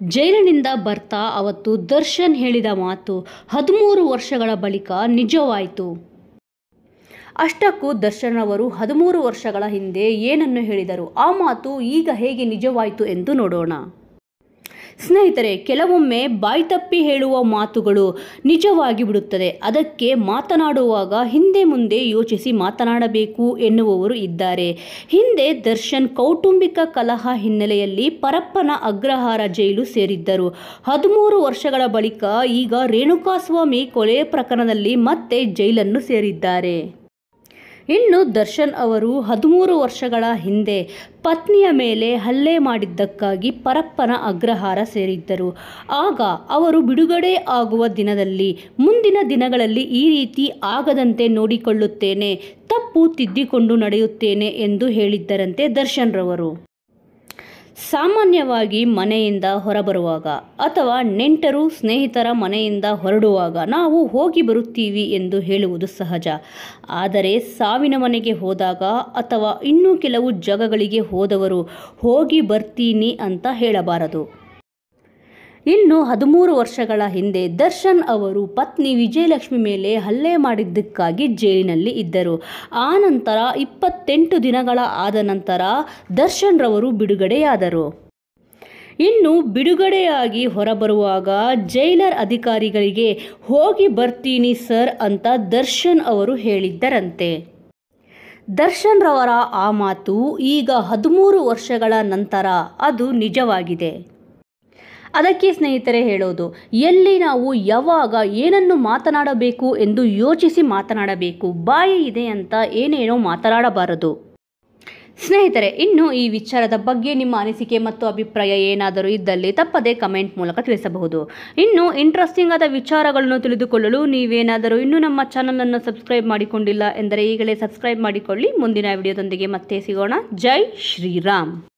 ಜೈಲಿನಿಂದ ಬರ್ತಾ ಅವತ್ತು ದರ್ಶನ್ ಹೇಳಿದ ಮಾತು 13 ವರ್ಷಗಳ ಬಳಿಕ ನಿಜವಾಯಿತು. ಅಷ್ಟಕ್ಕೂ ದರ್ಶನ್ ಅವರು 13 ವರ್ಷಗಳ ಹಿಂದೆ ಏನನ್ನು ಹೇಳಿದರು, ಆ ಮಾತು ಈಗ ಹೇಗೆ ನಿಜವಾಯಿತು ಎಂದು ನೋಡೋಣ. ಸ್ನೇಹಿತರೆ, ಕೆಲವೊಮ್ಮೆ ಬಾಯ್ತಪ್ಪಿ ಹೇಳುವ ಮಾತುಗಳು ನಿಜವಾಗಿ ಬಿಡುತ್ತದೆ. ಅದಕ್ಕೆ ಮಾತನಾಡುವಾಗ ಹಿಂದೆ ಮುಂದೆ ಯೋಚಿಸಿ ಮಾತನಾಡಬೇಕು ಎನ್ನುವವರು ಇದ್ದಾರೆ. ಹಿಂದೆ ದರ್ಶನ್ ಕೌಟುಂಬಿಕ ಕಲಹ ಹಿನ್ನೆಲೆಯಲ್ಲಿ ಪರಪ್ಪನ ಅಗ್ರಹಾರ ಜೈಲು ಸೇರಿದ್ದರು. 13 ವರ್ಷಗಳ ಬಳಿಕ ಈಗ ರೇಣುಕಾಸ್ವಾಮಿ ಕೊಲೆ ಪ್ರಕರಣದಲ್ಲಿ ಮತ್ತೆ ಜೈಲನ್ನು ಸೇರಿದ್ದಾರೆ. ಇನ್ನು ದರ್ಶನ್ ಅವರು 13 ವರ್ಷಗಳ ಹಿಂದೆ ಪತ್ನಿಯ ಮೇಲೆ ಹಲ್ಲೆ ಮಾಡಿದ್ದಕ್ಕಾಗಿ ಪರಪ್ಪನ ಅಗ್ರಹಾರ ಸೇರಿದ್ದರು. ಆಗ ಅವರು ಬಿಡುಗಡೆ ಆಗುವ ದಿನದಲ್ಲಿ ಮುಂದಿನ ದಿನಗಳಲ್ಲಿ ಈ ರೀತಿ ಆಗದಂತೆ ನೋಡಿಕೊಳ್ಳುತ್ತೇನೆ, ತಪ್ಪು ತಿದ್ದಿಕೊಂಡು ನಡೆಯುತ್ತೇನೆ ಎಂದು ಹೇಳಿದ್ದರಂತೆ ದರ್ಶನ್ ರವರು. ಸಾಮಾನ್ಯವಾಗಿ ಮನೆಯಿಂದ ಹೊರಬರುವಾಗ ಅಥವಾ ನೆಂಟರು ಸ್ನೇಹಿತರ ಮನೆಯಿಂದ ಹೊರಡುವಾಗ ನಾವು ಹೋಗಿ ಬರುತ್ತೀವಿ ಎಂದು ಹೇಳುವುದು ಸಹಜ. ಆದರೆ ಸಾವಿನ ಮನೆಗೆ ಹೋದಾಗ ಅಥವಾ ಇನ್ನೂ ಕೆಲವು ಜಾಗಗಳಿಗೆ ಹೋದವರು ಹೋಗಿ ಬರ್ತೀನಿ ಅಂತ ಹೇಳಬಾರದು. ಇನ್ನು 13 ವರ್ಷಗಳ ಹಿಂದೆ ದರ್ಶನ್ ಅವರು ಪತ್ನಿ ವಿಜಯಲಕ್ಷ್ಮಿ ಮೇಲೆ ಹಲ್ಲೆ ಮಾಡಿದ್ದಕ್ಕಾಗಿ ಜೈಲಿನಲ್ಲಿ ಇದ್ದರು. ಆ ನಂತರ 28 ದಿನಗಳ ಆದ ನಂತರ ದರ್ಶನ್ ರವರು ಬಿಡುಗಡೆಯಾದರು. ಇನ್ನು ಬಿಡುಗಡೆಯಾಗಿ ಹೊರಬರುವಾಗ ಜೈಲರ್ ಅಧಿಕಾರಿಗಳಿಗೆ ಹೋಗಿ ಬರ್ತೀನಿ ಸರ್ ಅಂತ ದರ್ಶನ್ ಅವರು ಹೇಳಿದ್ದರಂತೆ. ದರ್ಶನ್ ರವರ ಆ ಮಾತು ಈಗ 13 ವರ್ಷಗಳ ನಂತರ ಅದು ನಿಜವಾಗಿದೆ. ಅದಕ್ಕೆ ಸ್ನೇಹಿತರೆ ಹೇಳೋದು, ಎಲ್ಲಿ ನಾವು ಯಾವಾಗ ಏನನ್ನು ಮಾತನಾಡಬೇಕು ಎಂದು ಯೋಚಿಸಿ ಮಾತನಾಡಬೇಕು. ಬಾಯಿ ಇದೆ ಅಂತ ಏನೇನೋ ಮಾತನಾಡಬಾರದು. ಸ್ನೇಹಿತರೆ, ಇನ್ನು ಈ ವಿಚಾರದ ಬಗ್ಗೆ ನಿಮ್ಮ ಅನಿಸಿಕೆ ಮತ್ತು ಅಭಿಪ್ರಾಯ ಏನಾದರೂ ಇದ್ದಲ್ಲಿ ತಪ್ಪದೇ ಕಮೆಂಟ್ ಮೂಲಕ ತಿಳಿಸಬಹುದು. ಇನ್ನು ಇಂಟ್ರೆಸ್ಟಿಂಗ್ ಆದ ವಿಚಾರಗಳನ್ನು ತಿಳಿದುಕೊಳ್ಳಲು ನೀವೇನಾದರೂ ಇನ್ನೂ ನಮ್ಮ ಚಾನಲನ್ನು ಸಬ್ಸ್ಕ್ರೈಬ್ ಮಾಡಿಕೊಂಡಿಲ್ಲ ಎಂದರೆ ಈಗಲೇ ಸಬ್ಸ್ಕ್ರೈಬ್ ಮಾಡಿಕೊಳ್ಳಿ. ಮುಂದಿನ ವಿಡಿಯೋದೊಂದಿಗೆ ಮತ್ತೆ ಸಿಗೋಣ. ಜೈ ಶ್ರೀರಾಮ್.